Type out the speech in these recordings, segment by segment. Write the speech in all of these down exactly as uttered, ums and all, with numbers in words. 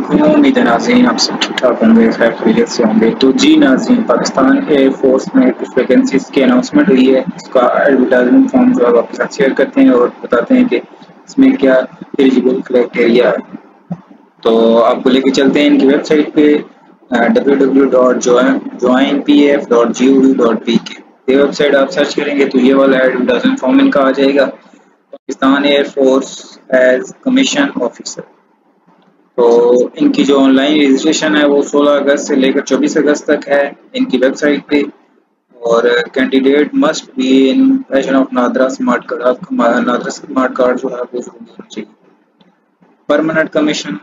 उम्मीद है नाज़रीन आप सब ठीक ठाक होंगे, खैर खैरियत से होंगे। तो जी नाज़रीन, पाकिस्तान एयरफोर्स में कुछ वैकेंसीज की अनाउंसमेंट हुई है। उसका एडवर्टाइजमेंट फॉर्म जो है वो आपके साथ शेयर करते हैं और बताते हैं कि इसमें क्या एलिजिबल क्राइटेरिया है। तो आपको लेके चलते हैं इनकी वेबसाइट पे W W W dot join P F dot G O V dot P K. ये वेबसाइट आप सर्च करेंगे तो ये वाला एडवर्टाइजमेंट फॉर्म इनका आ जाएगा, Pakistan air force as commission officer. तो इनकी जो ऑनलाइन रजिस्ट्रेशन है वो सोलह अगस्त से लेकर चौबीस अगस्त तक है इनकी वेबसाइट पे। और candidate must be in possession of NADRA smart card. NADRA smart card जो है वो जरूरी होना चाहिए। Permanent commission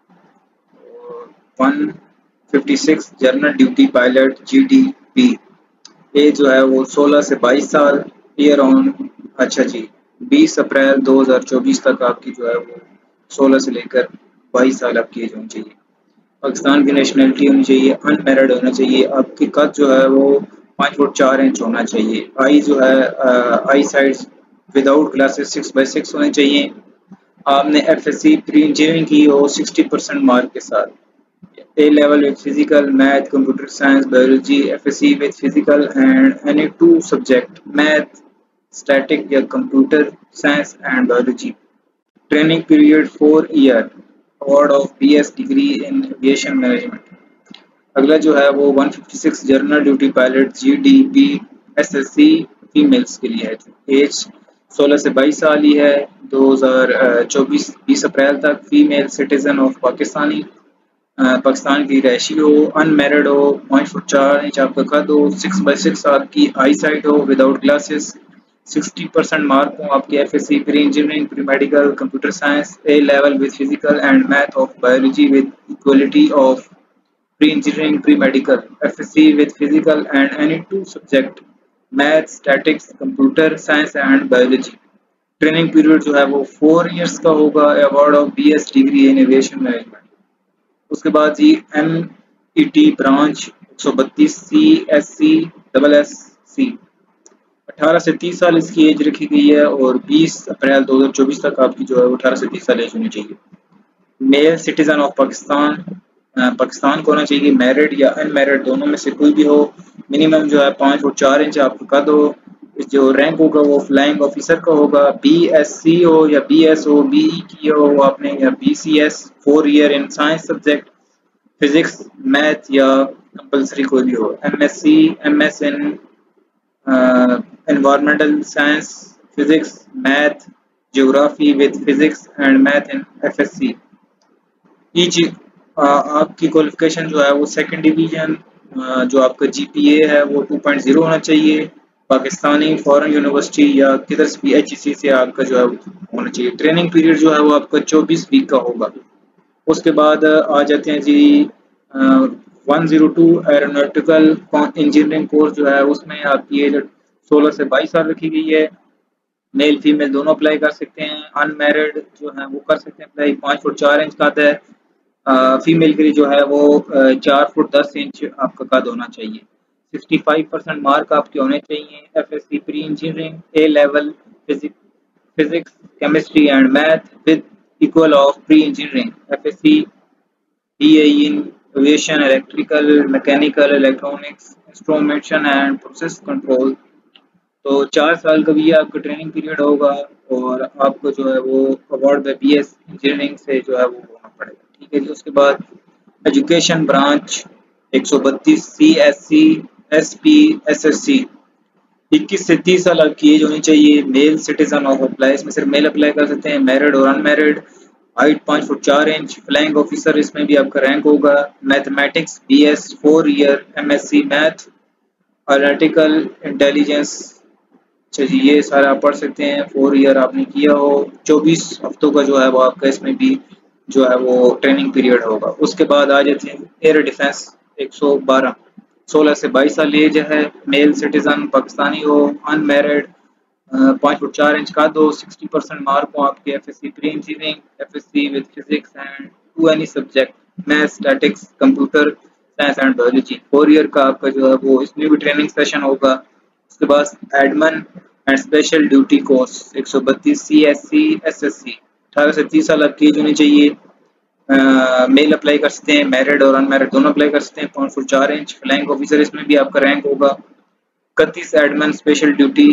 one fifty six general duty pilot G D P. Age जो है वो सोलह से बाईस साल। ईयर ऑन अच्छा जी बीस अप्रैल दो हज़ार चौबीस तक आपकी जो है वो सोलह से लेकर बाईस साल आपकी एज होनी चाहिए। पाकिस्तान की नेशनलिटी होनी चाहिए, अनमैरिड होना चाहिए। आपकी कद जो है वो पाँच फुट चार इंच होना चाहिए। आई जो है eye sides without glasses six by six होने चाहिए। आपने F S C pre engineering की हो सिक्सटी परसेंट मार्क के साथ। A level with physical, math, computer science, biology, F S C with physical and any two subject, math, static या computer science and biology. Training period four year. Award of B S degree in aviation management. अगला जो है वो one fifty six general duty pilot G D P S S C females के लिए है। As सोलह से बाईस साल ही है। दो हज़ार चौबीस बीस अप्रैल तक। Female citizen of Pakistani, Pakistan की रैशी हो, अनमैरिड हो, पाँच फुट चार इंच आपका कद हो, सिक्स बाई सिक्स आपकी आई साइट हो without glasses, sixty percent mark हो आपके F S C pre engineering, pre medical, computer science, A level with physical and math of biology with equality of pre engineering, pre medical, F S C with physical and any two subject, math, statistics, computer science and biology. Training period जो है वो four years का होगा। Award of B S degree in aviation management. उसके बाद G M E T branch एक सौ बत्तीस C S C double S C. अठारह से तीस साल इसकी एज रखी गई है और बीस अप्रैल दो हज़ार चौबीस तक आपकी जो है वो अठारह से तीस साल एज होनी चाहिए। Male citizen of Pakistan, Pakistan को होना चाहिए, मैरिड या अनमैरिड दोनों में से कोई भी हो। मिनिमम जो है पाँच फुट चार इंच आपका कद हो। जो रैंक होगा वो फ्लाइंग ऑफिसर का होगा। बी एस सी हो या बी एस हो, बी ई की हो आपने, या B C S, four year in science subject, physics, math या कंपलसरी कोई भी हो। M S C, M S in environmental science, physics, math, geography with physics and math in F S C. Each आपकी qualification जो है वो second division, जो आपका जी पी ए है वो टू पॉइंट ज़ीरो होना चाहिए। पाकिस्तानी फॉरेन यूनिवर्सिटी या किधर भी एच ई सी से आपका जो है होना चाहिए। ट्रेनिंग पीरियड जो है वो आपका चौबीस वीक का होगा। उसके बाद आ जाते हैं G one zero two aeronautical engineering course जो है उसमें आपकी एज सोलह से बाईस साल रखी गई है। मेल फीमेल दोनों अप्लाई कर सकते हैं। अनमैरिड जो है वो कर सकते हैं अप्लाई। पाँच फुट चार इंच कद है। फीमेल के लिए जो है वो चार फुट दस इंच आपका कद होना चाहिए। सिक्सटी फाइव परसेंट मार्क आपके होने चाहिए। F S C pre engineering, A level physics physics chemistry and math with equal of pre engineering, F S C B A in aviation, electrical, mechanical, electronics, instrumentation and process control. तो चार साल का भी आपका training period होगा और आपको जो है वो award by B S engineering से जो है वो होना पड़ेगा। ठीक है जी। उसके बाद एजुकेशन ब्रांच एक सौ बत्तीस C S C S P S S C. इक्कीस से तीस साल आपकी एज होनी चाहिए। मेल सिटीजन ऑफ अप्लाई, इसमें सिर्फ मेल अप्लाई कर सकते हैं, मैरिड और अनमैरिड। हाइट पाँच फुट चार इंच। फ्लाइंग ऑफिसर इसमें भी आपका रैंक होगा। Mathematics B S four year, M S C math, analytical intelligence. अच्छा जी, ये सारा आप पढ़ सकते हैं। फोर ईयर आपने किया हो। चौबीस हफ्तों का जो है वो आपका इसमें भी जो है वो ट्रेनिंग पीरियड होगा। उसके बाद आ जाते हैं एयर डिफेंस एक सौ बारह, सोलह से बाईस साल एज है। मेल सिटीजन पाकिस्तानी हो, अनमैरिड, पाँच फुट चार इंच का दो, सिक्सटी परसेंट मार्क हो आपके F S C pre engineering, F S C with physics and two any subject, math, statistics, computer science and biology. Four year का आपका जो है वो इसमें भी ट्रेनिंग सेशन होगा। उसके बाद admin and special duty course एक सौ बत्तीस C S C S S C. अठारह से तीस साल आपकी एज होनी चाहिए। मेल अप्लाई कर सकते हैं, मैरिड और अनमैरिड दोनों अप्लाई कर सकते हैं। पाँच फुट चार इंच फ्लैंक ऑफिसर इसमें भी आपका रैंक होगा। इकतीस एडमिन स्पेशल ड्यूटी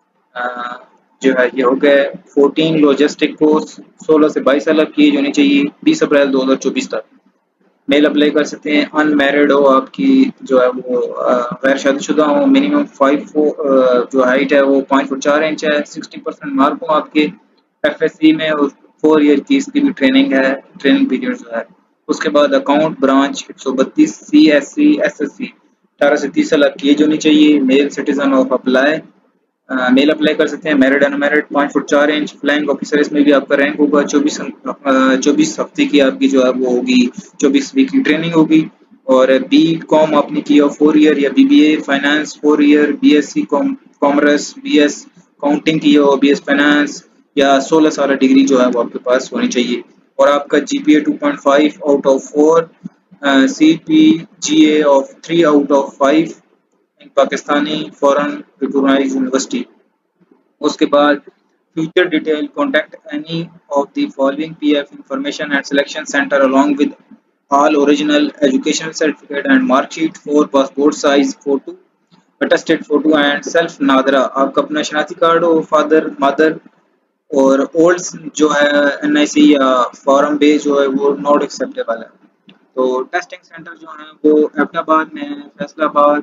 जो है ये हो गया। चौदह लॉजिस्टिक कोर्स सोलह से बाईस साल की एज होनी चाहिए, बीस अप्रैल दो हज़ार चौबीस तक। मेल अप्लाई कर सकते हैं। अनमैरिड हो आपकी जो है वो गैर शादीशुदा हो, मिनिमम फाइव जो हाइट है वो पाँच फुट चार इंच है, सिक्सटी परसेंट मार्क हो आपके एफ एस सी में और फोर ईयर की इसकी भी ट्रेनिंग है, ट्रेनिंग पीरियड जो है। उसके बाद अकाउंट ब्रांच एक सौ बत्तीस C S C S S C अठारह से तीस साल की एज होनी चाहिए, male citizen of apply male apply कर सकते हैं। मैरिड अनमैरिड पाँच फुट चार इंच फ्लैंक ऑफिसर इसमें भी आपका रैंक होगा। चौबीस चौबीस हफ्ते की आपकी जो है वो होगी, चौबीस वीक की ट्रेनिंग होगी। और बी कॉम आपने किया फोर ईयर या B B A finance four year, B S C commerce, B S counting की हो, बी एस फाइनेंस या सोलह साल डिग्री जो है वो आपके पास होनी चाहिए। और आपका G P A two point five out of four, C P G A of three out of five in Pakistani foreign recognised university. उसके बाद future detail contact any of the following P F information and selection center along with all original educational certificate and mark sheet for passport size photo, attested photo and self NADRA. आपका अपना शनाख्ती card हो, father mother और old जो है N आई सी या form base जो है वो नॉट एक्सेप्टेबल है। तो टेस्टिंग सेंटर जो है वो एबटाबाद में है, फैसलाबाद,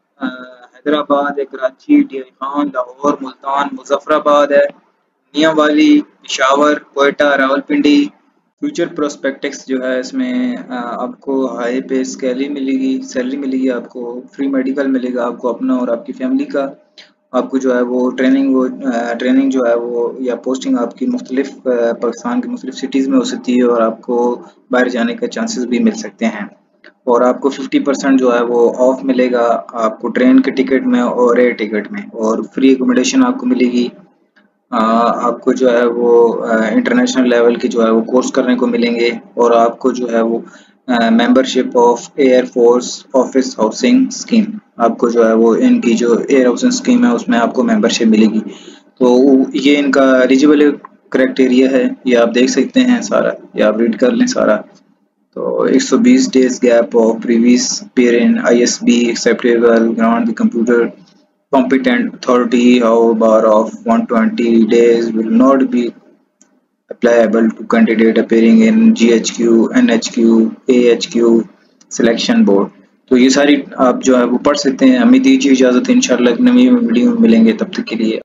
हैदराबाद है, कराची, डेरा खान, लाहौर, मुल्तान, मुजफ्फराबाद है, मियांवाली, पेशावर, कोयटा, रावलपिंडी। फ्यूचर प्रोस्पेक्टिक्स जो है इसमें आपको हाई पे स्केली मिलेगी, सैलरी मिलेगी, आपको फ्री मेडिकल मिलेगा आपको अपना और आपकी फैमिली का। आपको जो है वो ट्रेनिंग वो ट्रेनिंग जो है वो या पोस्टिंग आपकी मुख्तलिफ पाकिस्तान की मुख्तलिफ सिटीज़ में हो सकती है और आपको बाहर जाने का चांसेस भी मिल सकते हैं। और आपको पचास परसेंट जो है वो ऑफ मिलेगा आपको ट्रेन के टिकट में और एयर टिकट में, और फ्री एकोमोडेशन आपको मिलेगी। आपको जो है वो इंटरनेशनल लेवल की जो है वो कोर्स करने को मिलेंगे। और आपको जो है वो membership of air force office housing scheme, आपको जो है वो इनकी जो एयर हाउसिंग स्कीम है उसमें आपको मेंबरशिप मिलेगी। तो ये इनका एलिजिबल क्राइटेरिया है, ये आप देख सकते हैं सारा, ये आप रीड कर लें सारा। तो एक सौ बीस days gap of previous pair in I S B acceptable ground the computer competent authority, however, of one hundred twenty days will not be applicable to candidate appearing in G H Q, N H Q, A H Q selection board। तो ये सारी आप जो है वो पढ़ सकते हैं। हमें दीजिए इजाज़त, इंशाल्लाह नई वीडियो में मिलेंगे, तब तक के लिए।